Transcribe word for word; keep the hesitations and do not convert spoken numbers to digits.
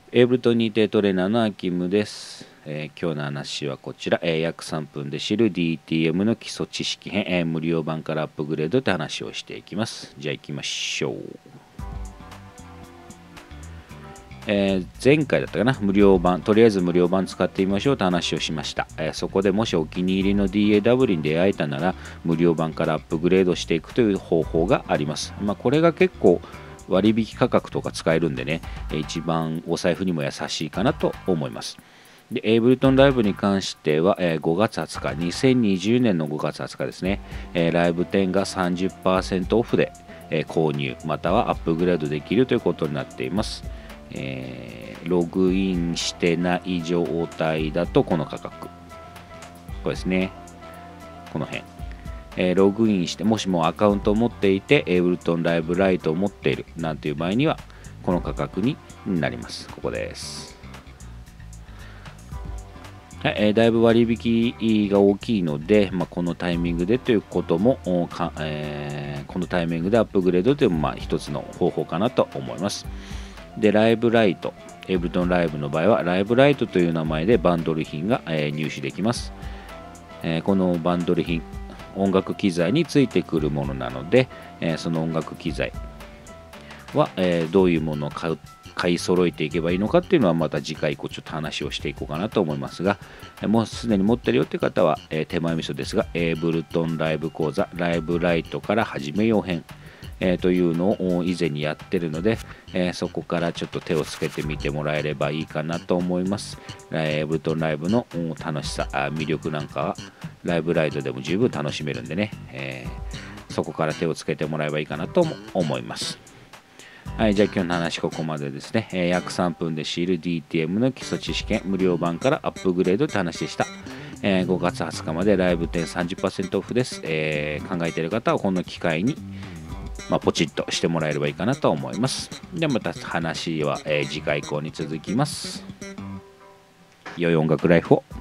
エイブルトン認定トレーナーのアキムです。えー今日の話はこちら、えー約さんぷんで知る ディーティーエム の基礎知識編、えー無料版からアップグレードって話をしていきます。じゃあ行きましょう。えー前回だったかな、無料版、とりあえず無料版使ってみましょうと話をしました。えーそこでもしお気に入りの ディーエーダブリュー に出会えたなら、無料版からアップグレードしていくという方法があります。まあ、これが結構割引価格とか使えるんでね、一番お財布にも優しいかなと思います。で、エイブルトンライブに関しては、えーごがつはつか、にせんにじゅうねんのごがつはつかですね、えーライブじゅうが さんじゅっパーセント オフで、えー購入またはアップグレードできるということになっています。えーログインしてない状態だとこの価格、これですね、この辺、えーログインして、もしもアカウントを持っていて、エイブルトンライブライトを持っているなんていう場合には、この価格になります。ここです。はい、えーだいぶ割引が大きいので、まあ、このタイミングでということもか、えーこのタイミングでアップグレードというのもまあ一つの方法かなと思います。で、ライブライト、エイブルトンライブの場合は、ライブライトという名前でバンドル品が、えー入手できます。えーこのバンドル品、音楽機材についてくるものなので、えーその音楽機材は、えーどういうものを買う買い揃えていけばいいのかっていうのはまた次回以降ちょっと話をしていこうかなと思いますが、もうすでに持ってるよっていう方は、えー手前味噌ですが、エイブルトンライブ講座ライブライトから始めよう編、えーというのを以前にやってるので、えーそこからちょっと手をつけてみてもらえればいいかなと思います。エイブルトンライブの楽しさ、魅力なんかはライブライトでも十分楽しめるんでね、えーそこから手をつけてもらえばいいかなと思います。はい、じゃあ今日の話ここまでですね。えー約さんぷんで知る ディーティーエム の基礎知識無料版からアップグレードって話でした。えーごがつはつかまでライブ店 さんじゅっパーセント オフです。えー考えている方はこの機会に、まあ、ポチッとしてもらえればいいかなと思います。ではまた話は、えー次回以降に続きます。良い音楽ライフを。